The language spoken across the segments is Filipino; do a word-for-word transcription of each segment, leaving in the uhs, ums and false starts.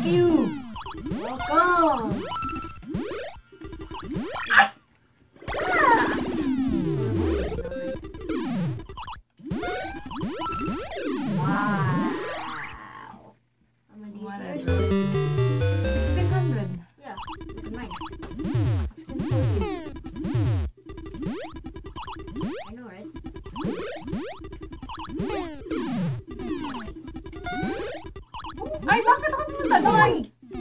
you. Welcome. Ah! Wow. How many users? sixteen hundred. Yeah, look at mine. sixteen forty. I know, right? Ay, bakit ako pumunta doon?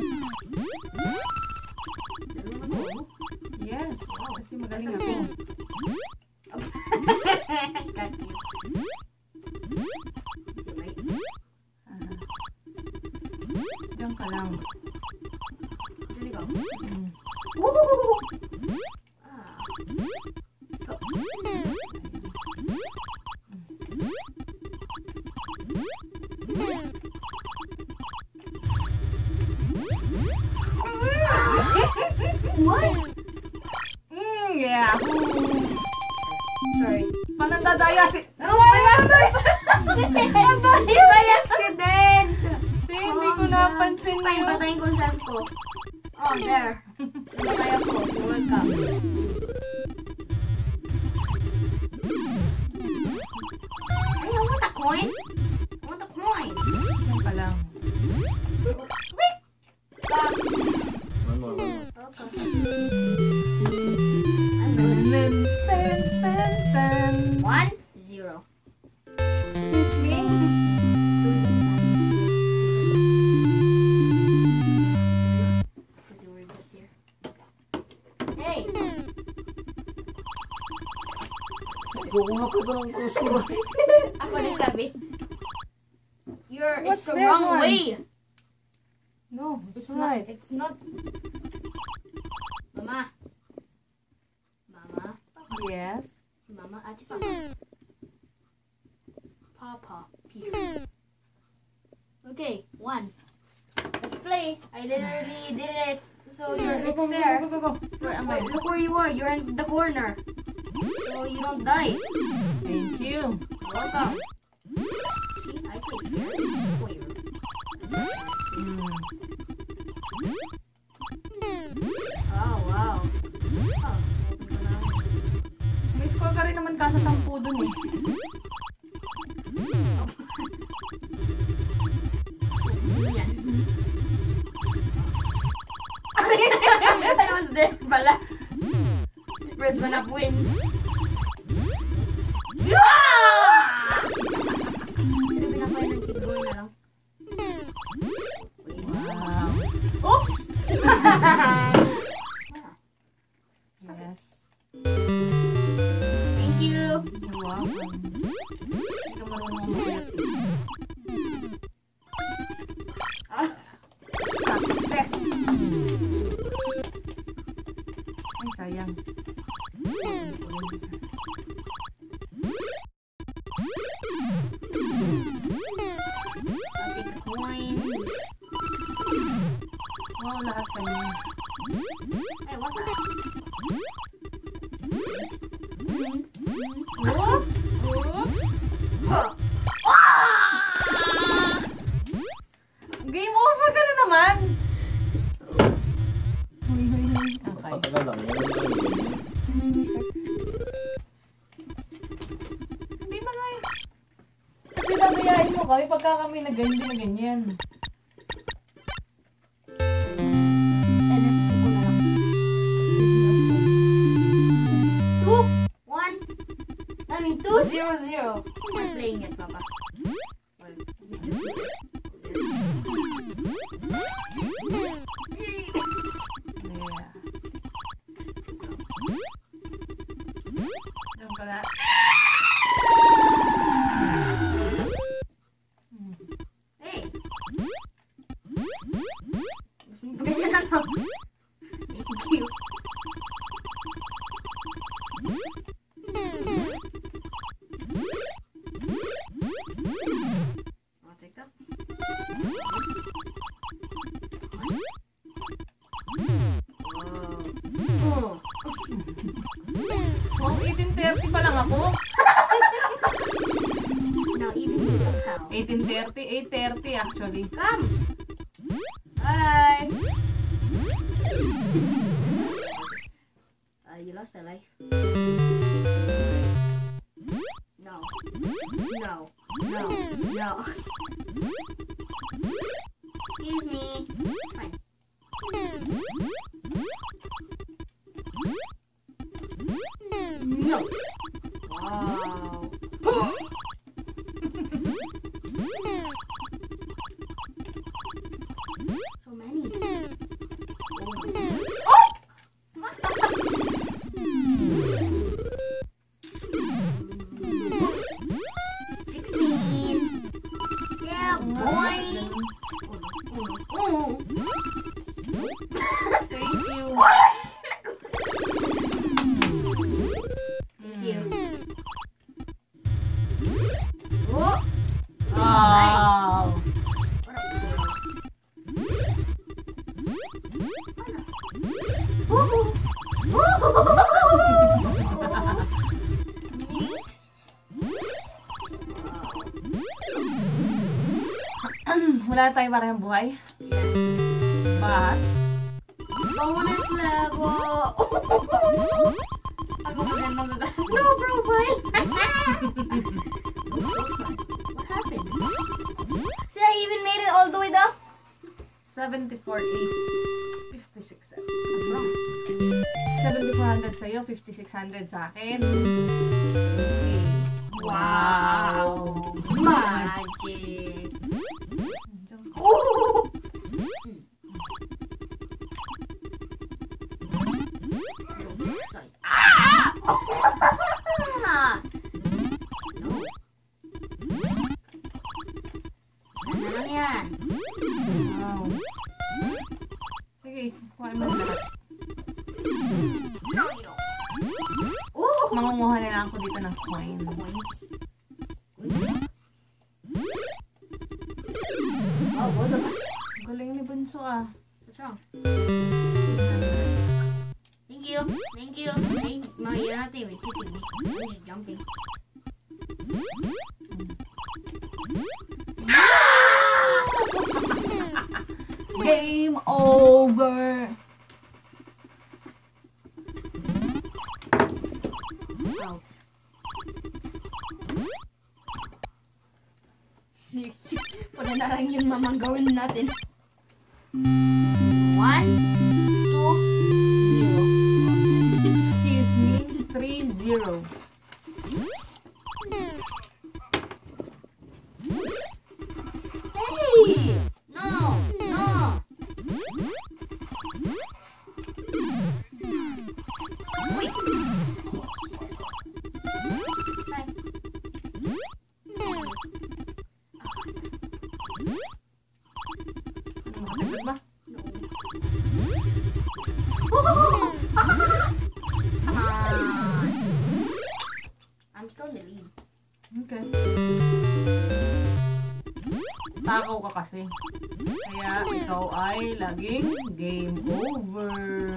Yes. Wow, kasi magaling ako. Got you. Uh, Diyan ka lang. Diyan ka. Mm. Woo! Ah. Go. What? Mm, yeah. Sorry. Panandadaya si... Oh my God! By accident! See, hindi ko napansin Fine, yun. patayin ko ang cell ko. Oh, there. Patay ako. You're welcome. Ay, I want a coin. I want a coin. Diyan ka lang. Stop. One more, one more. Okay. Ten, ten, ten, ten. One, zero. Excuse me? Because we're just here. Hey! Gumawa ko doon ang gusto ko. Ako na sabi. You're, What's it's the this wrong one? way. No, it's It's not, right. it's not. Mama. Mama. Yes. Si Mama at si Papa. Papa. Peter. Okay, one. Let's play. I literally did it. So you're, it's fair. Go, go, go, go. Where am I? Look where you are. You're in the corner. So you don't die. Thank you. Welcome. See, I take care. Square. Mm. Oh, wow. Oh, May score ka rin naman kasa sampu dun eh. yan. I was there pala. First one up wins. Sino pinapay ng keep going na lang? Wow. Oops! Yes. Thank you. You're welcome. Hindi ka marunong umakyat. Ah, Success! Ay, sayang. I'll take the coins. Wow, lahat kanya. Hey, what the? Oops! Oops! Oh. Game over ka na naman! Huy, huy, huy. Okay. Patagal lang. Hindi ba nga eh. Kasi nagayain mo kami pagka kami na ganyan na ganyan. Two, one. I mean, two, zero, zero. I'm playing it, Papa. Well, Mister Yeah. Diyan ka na. Hey. Ganyan lang ako. Thank you. I'll take that. Oh. Oh, eighteen thirty pa lang ako. Now even you somehow. eighteen thirty, eight thirty actually. Come. Bye. Uh, you lost a life. No. No. No. No. Excuse me. Fine. No. Wow. So many. Oh! Sixteen. Yeah, boy. Oh. Thank you. Thank you. Oh. Wow. What a girl. Woohoo! Wala tayong parehong buhay. But, Bonus level! Ako magandang magagamit. No profile! What happened? See, I even made it all the way down. seventy-four, eight, fifty-six. What's wrong? seventy-four hundred sa'yo, fifty-six hundred sa akin. Okay. Wow! Magic! Ooh! Sorry. Ah! No. Sana lang yan. Wow. Sige, kuha mo lahat. No, you don't. Ooh! Mangunguha na lang ako dito ng coin. Coins. Oh, what the fuck? Galing ni Bunso ah. What's wrong? Thank you. Thank you. Thank you. Ma, you're not even kicking me. You're just jumping. Game over! Ouch. Pwede na lang yung mamanggawin natin. One, two, zero. Excuse me, three zero. Hey! No! No! Wait! Bye. Makatagod ba? No. Come on! I'm still in the lead. Okay. Takaw ka kasi. Kaya ikaw ay laging game over.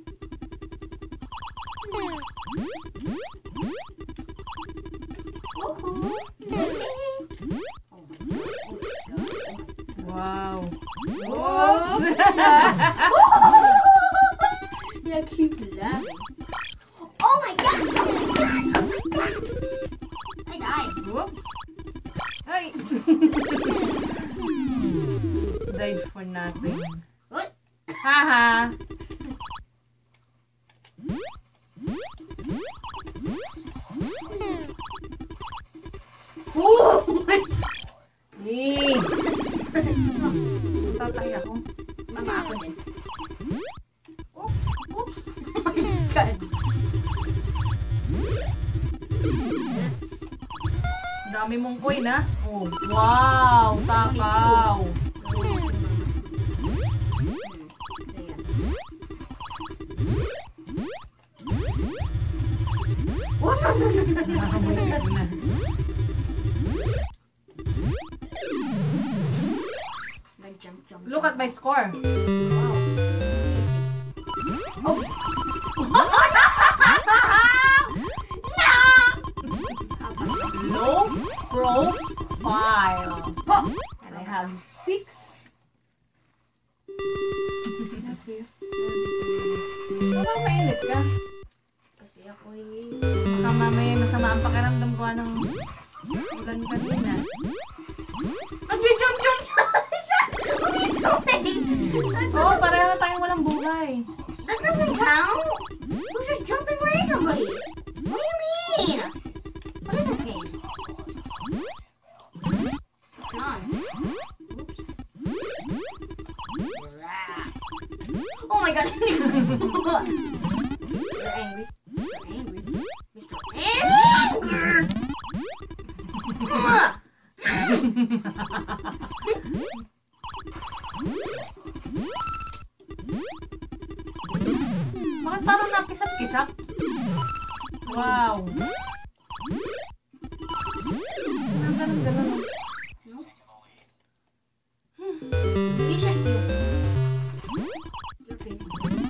Woohoo! Oh my god. Wow. Oops! Yeah, keep laughing. Oh my god! Oh my god! Oh my god! I died. Whoops. Ay! Died for nothing. What? Haha! Oh my Hey! Tatay ako. Mama ako din. Oops! Oops! Oh my god. Yes. Dami mong coin ha? Oh, wow! Takaw! Oh, no, no, no, no, no. Nakakabulit na. Nag-jump, jump. Look at my score. Wow. Oh. No! Low profile. Oh. And I have six Okay. Parang mainit ka. Kasi ako'y... Baka mamaya masama ang pakiramdam ko ng ulan kanina. Nag-jump-jump siya! What are you doing? Oo, oh, pareho na tayong walang buhay. That doesn't count! Who's just jumping randomly? What do you mean? What is this game? Come on. Oops. Oh my god! You're angry. You're angry. Mister Anger! Ah! Bakit parang nakisap-kisap? Wow. Ang ganun-ganun. No? Teacher still. Your face.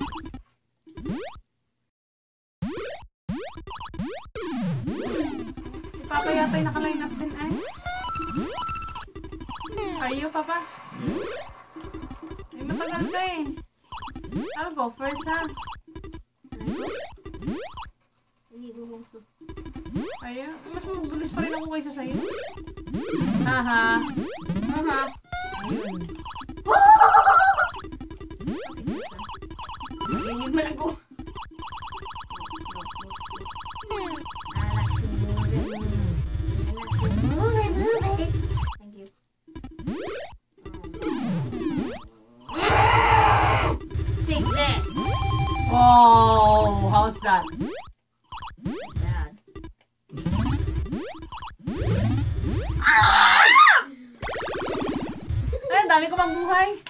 Si Papa yata yung naka-line up din ay. Are you, Papa? Ay, matagal ka eh. I'll go first, ha? Naligo mo ko. Ayun. Mas magulis pa rin ako kaysa sa'yo. Haha. Mama. Ayun. Ganyan mo lang ko. I like to move it. I like to move it, move it. Thank you. Take this. Oh, how's that? Bad. Ay, ang dami ko pang buhay.